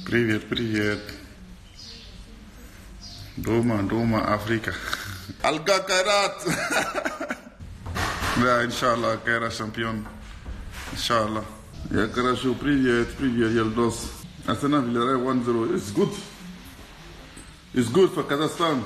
Привет, привет. Дома, Африка. Алга Кайрат. Да, иншаллах, Кайрат чемпион. Иншаллах. Я хорошо, привет, Елдос. Arsenal Villarreal 1-0. It's good. It's good for Kazakhstan.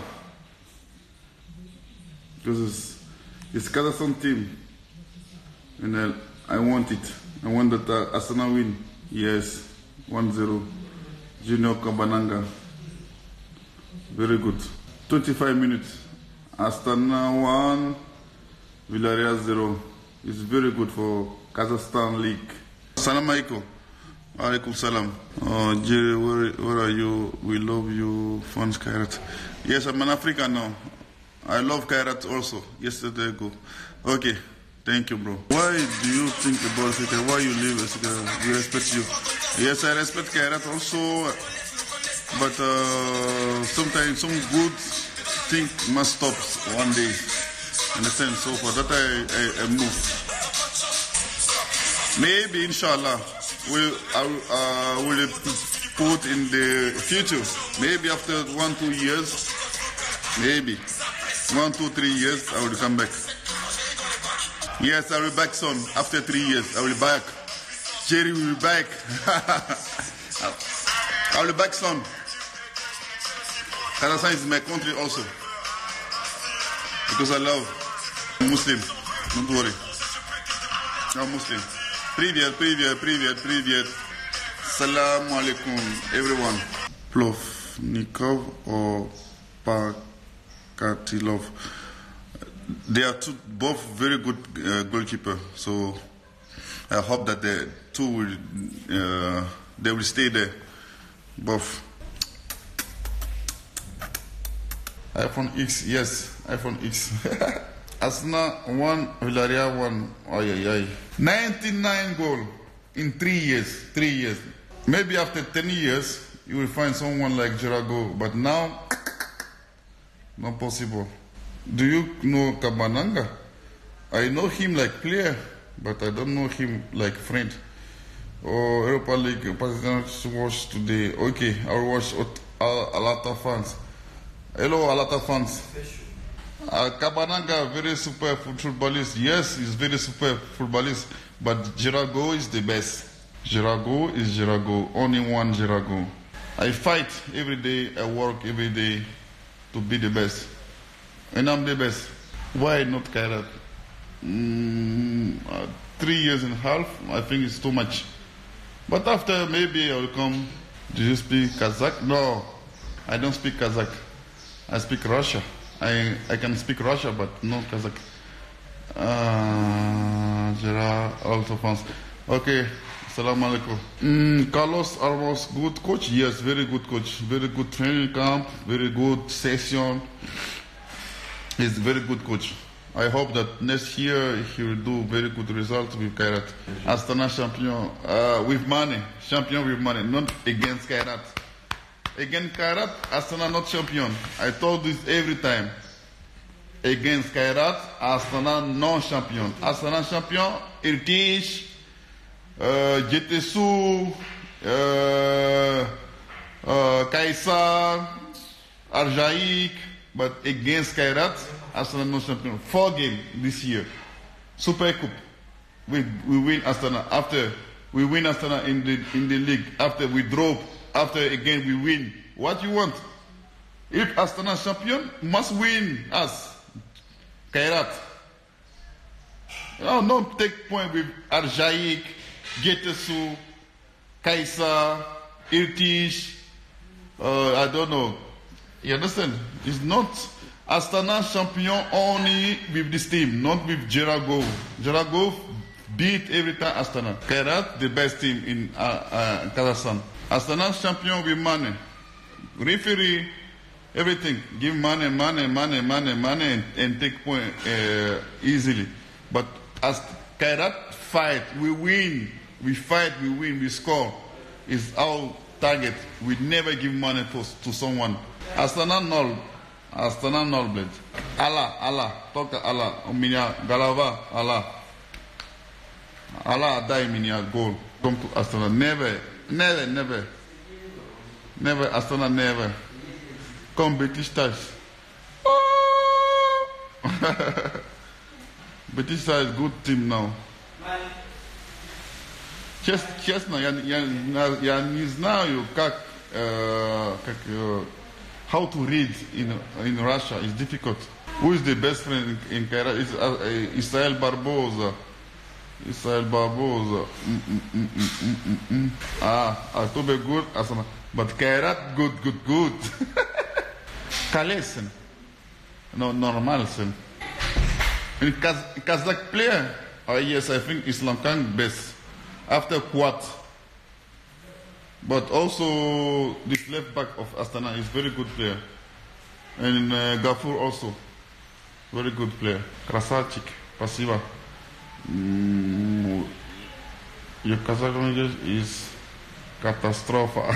Because it's Kazakhstan team. And I want it. I want that Arsenal win. Yes, 1-0. Junior Kabananga. Very good. 25 minutes. Astana 1, Villarreal 0. It's very good for Kazakhstan League. Salam alaikum. Alaikum salam. Jerry, where are you? We love you, fans Kairat. Yes, I'm an African now. I love Kairat also. Yesterday ago. Okay. Thank you, bro. Why do you think about it? Why you live as we respect you? Yes, I respect Kairat also. But sometimes some good thing must stop one day. Understand? So for that I move. Maybe inshallah I will put in the future. Maybe after 1-2 years, maybe 1-2-3 years I will come back. Yes, I will be back soon. After 3 years, I will be back. Jerry will be back. I will be back soon. Kazakhstan is my country also. Because I love Muslim. Don't worry. I'm Muslim. Привет. Salam alaikum, everyone. Plovnikov or Pakatilov. They are both very good goalkeeper. So I hope that the two will stay there. Both. iPhone X, yes, iPhone X. Arsenal 1, Villarreal 1. Ay. 99 goal in 3 years. 3 years. Maybe after 10 years, you will find someone like Jirago. But now, not possible. Do you know Kabananga? I know him like player, but I don't know him like friend. Oh, Europa League, President watch today. Okay, I'll watch a lot of fans. Hello, a lot of fans. Kabananga, very super footballist. Yes, he's very super footballist. But Jirago is the best. Jirago is Jirago. Only one Jirago. I fight every day. I work every day to be the best. And I'm the best. Why not Kairat? 3 years and a half, I think it's too much. But after, maybe I will come. Do you speak Kazakh? No, I don't speak Kazakh. I speak Russia. I can speak Russia, but not Kazakh. Also fans. Okay, Assalamu alaikum. Carlos Almos, good coach? Yes, very good coach. Very good training camp, very good session. He's a very good coach. I hope that next year he will do very good results with Kairat. Astana champion with money. Champion with money, not against Kairat. Against Kairat, Astana not champion. I told this every time. Against Kairat, Astana non-champion. Astana champion, Irtish, Jetesu, Kaysar, Arjaik. But against Kairat, Astana no champion. 4 games this year. Super Cup. We win Astana. After we win Astana in the league. After we drop. After again we win. What you want? If Astana champion, must win us. Kairat. Don't take point with Arjaik, Getesu, Kaysar, Irtish. I don't know. You understand? It's not Astana champion only with this team, not with Jirago. Jirago beat every time Astana. Kairat, the best team in Kazakhstan. Astana champion with money. Referee, everything. Give money, and take point easily. But as Kairat fight, we win. We fight, we win, we score. It's our target. We never give money to someone. Astana nol bled. Allah, toka Allah, minya galava, Allah die minya goal. Come to Astana, never. Never, Astana never. Come Besiktas. Oh! Besiktas is good team now. Честно, я не знаю, how to read in Russia. It's difficult. Who is the best friend in Kairat? It's Israel Barbosa. Israel Barbosa. October good, but Kairat good. Kalesen. No, normal sen. In Kazakh player, yes, I think Islam Khan best. After Quat. But also this left back of Astana is very good player. And Gafur also. Very good player. Krasavchik. Спасибо. Your Kazakh language is catastrophe.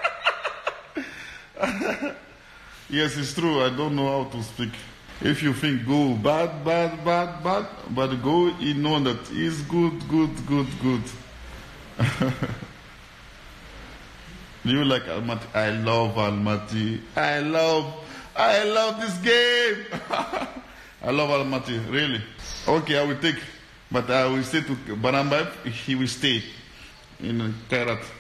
Yes, it's true. I don't know how to speak. If you think go bad, but go, you know that is good. Do you like Almaty? I love Almaty. I love this game. I love Almaty, really. Okay, I will take, but I will say to Barambayev, he will stay in Kairat.